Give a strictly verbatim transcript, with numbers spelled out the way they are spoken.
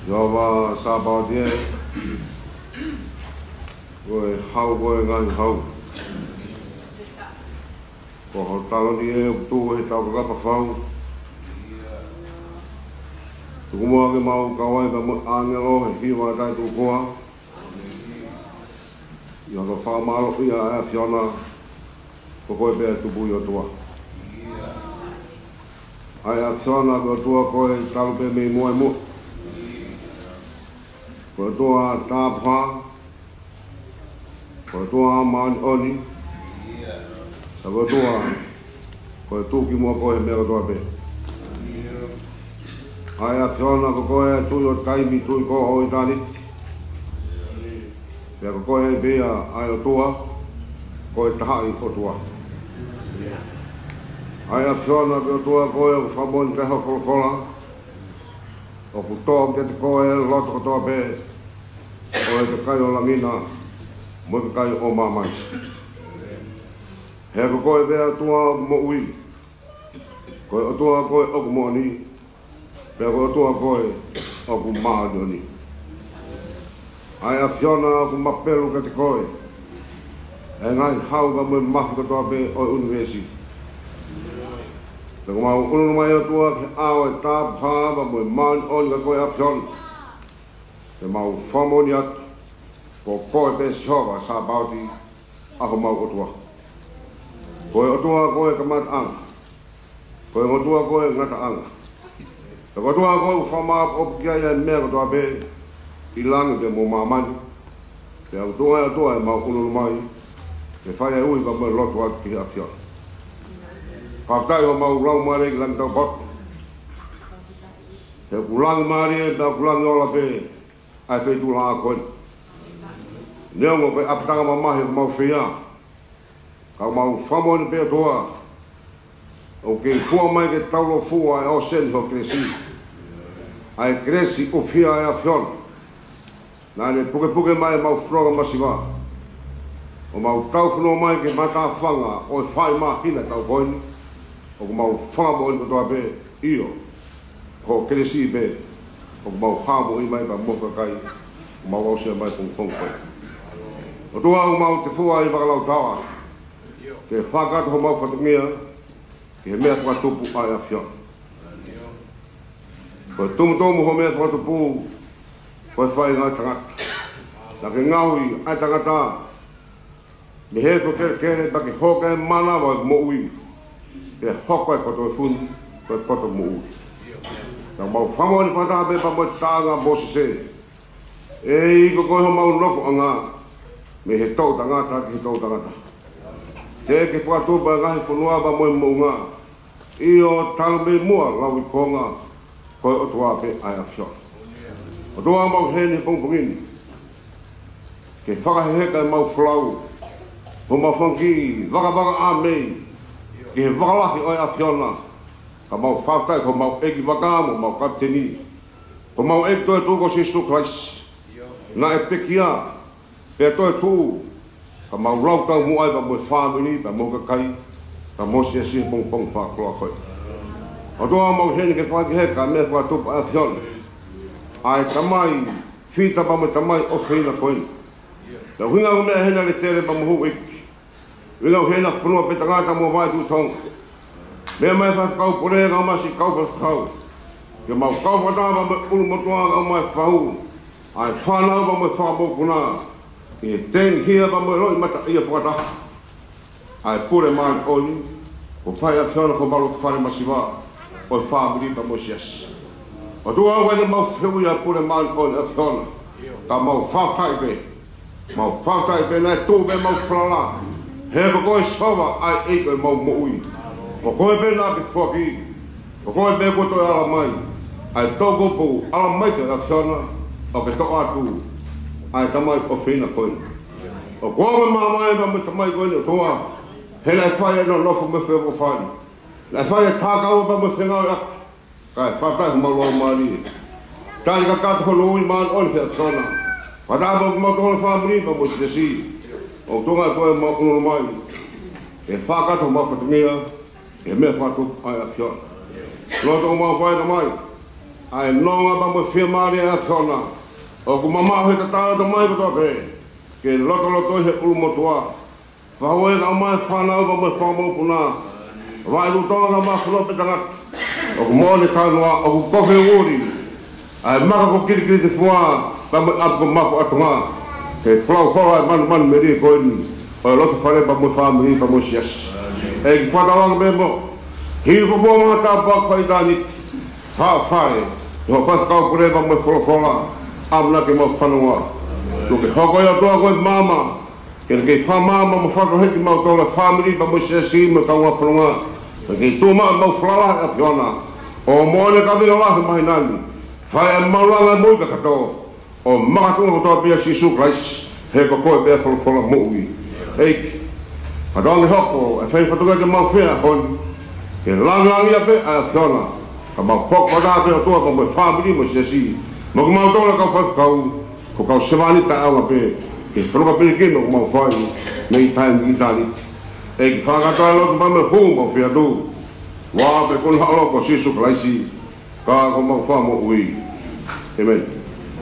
Yova sabao dia. Koe hau koe ngai hau. Ko ho talo dia tu he tau ka pafau. Tu mo ke mau kawai ka angelo he fiwa dai tu koa. Yo lo fa malo ia a fiona. Ko koe be tu bu yo tua. Ai a fiona ko tua koe talo be me mo mo. Ko tua ta pha. Ko tua man oni. Ko tua ko tu ki mo ko me ko tua be. Ai a fiona ko koe tu yo kai mi tu ko o itani. Ya ko koe be ai o tua ko ta i ko tua. Ai a fiona ko tua ko e fa bon ka ho ko kola. O puto ke ko e lo to to be. O e kai o lamina mo kai o mama. He ko koe be tua mo ui. Ko o tua ko o mo ni. Pe ko tua ko o ku ma ni. Ai a fiona ku mapelu ka te koe. E ngai hau ka mo mafu ka tua be o university. Te ko mau unu mai o tua ke ao e tā pā mo man on ka koe a fiona. Te mau whamoni atu. Ko koe pe sihowa sa bauti ako mau o tua. Koe o tua koe ka mata anga. Koe o tua koe ngata anga. Te ko tua koe whamā o kia ia mea ko tua be i langi te mo mamani. Te au tua e tua e mau unu mai. Te whai e ui ka mo lotu atu ki a fiona. Whaftai o mau lau mare ki langi tau pot. Te kulangi mare e tau kulangi ola pe ai pe tu la koe. Neongo pe apatanga mamahi ko mau whia. Ka mau whamoni pe toa. O ke fua mai ke taulo fua e o sen ho kresi. Ai kresi o fia e a fiona. Nane puke puke mai mau froga masiwa. O mau tau puno mai ke mata whanga o e whai maa hina tau koini. O mau whamoni ko toa pe io. Ko kresi pe. O mau whamoni mai pa moka kai. O mau au sea mai pung pung koe. O tua o mau te fua i wakalau tawa. Ke whakata ho mau whatungia. Ke he mea whakatupu ai a fiona. Ko tumu tomu ho mea whakatupu. Ko e whai ngai tangata. Na ke ngaui ai tangata. Me he ko kere kere pa ke hoka e mana wa mo ui. Ke hoka e koto e funi. Ko e koto mo ui. Na mau whamoni pata pe pa mo tanga bosi se. E i ko koe ho mau loko anga. Me he tau tangata ki he tau tangata. Te ke whakatupa e ngahi punua pa mo e mounga. I o talo me mua lau i konga. Koe o tua pe ai a fiona. O tua mau hene pungpungini. Ke whakaheka e mau flau. Ho mau whanki waka waka a mei. Ke he wakalahi oi a fiona. Ka mau whaftai ko mau eki wakamo mau kapteni. Ko mau eki toi tuko Jesu Christ. Na e pekia. Pe toi tu. Ka mau rautau muai pa mo whamini pa mo kakai. Ka mo sia sia pung pung whakloa koe. O tua mau hene ke whakaheka me whakatupa a fiona. Ai tamai, whita pa mo tamai o whina koe. Na huinga o mea hena le tere pa mo hu iki. Huinga o hena punua pe tangata mo vai tu tong. Mea mai whakau pore ngau masi kau whakau. Ke mau kau whata pa mo unu motua ngau mai whau. Ai whanau pa mo whamo kuna. E ten hia pa mo roi mata ia whakata. Ai pure maan oni. Ko whai a whiona ko malu whare masiwa. O whamuri pa mo sias. O tua wai mau whiu ia pure maan oni a whiona. Ka mau whawhai pe. Mau whawhai pe nai tū pe mau whalala. He ko koe sowa ai eiko e mau mo ui. Ko koe pe nā pe whaki. Ko koe pe koto e ala mai. Ai tōko pu ala mai te a whiona. O ke tō atu. Ai tamai o whina koe. O koe me mamai pa me tamai koe o toa. He lai whai e no lofu me whio ko whai. Lai whai e tākau pa me whengau e atu. Kai whawhai ko mau loa maari. Tai ka kata ko loi maan on he a tona. Whatapa ko mau tōna whamiri pa mo te si. O tonga koe mau kuno mai. E whakato mau patungia. E mea whatu ai a whiona. Loto o mau whai na mai. ai nonga ba mo fia mari a sona o ku mama he ta ta mai ko pe ke loto loto he ul mo tua fa ho na mai fa na ba mo fa mo puna vai lu tonga ma flo pe tanga o ku mo le ta no o ku ko he uri ai ma ko kiri kiri te fua ba mo ap ko ma ko atunga ke flo flo ai man man me ri ko ni o loto fa le ba mo fa mi ba mo sias e fa ta wang be mo hi ko bo ma ta ba ko idani fa fa yo pas kau pure ba mo flo flo abla ke mo fanua lo ke hoko ya to ko mama ke ke fa mama mo fa ko he mo to la family ba mo se si mo ka wa fronga ke tu ma mo fala a piona o mo le ka bi la mai nani fa e mo la mo ka to o ma ko to pe si su Christ he ko ko be fo fo mo wi e pa don le hoko e fa fa to ka mo fe a hon ke lang lang ya pe a piona ka ma ko ko da pe to ko mo family mo se si mo ko ma to la ka fa kau ko kau semani ta ala pe ke froga pe ke no mo fai nei time itali e ka ka ta lo ba me hu mo pe do wa pe ko ha lo ko si su klaisi ka ko mo fa mo ui amen.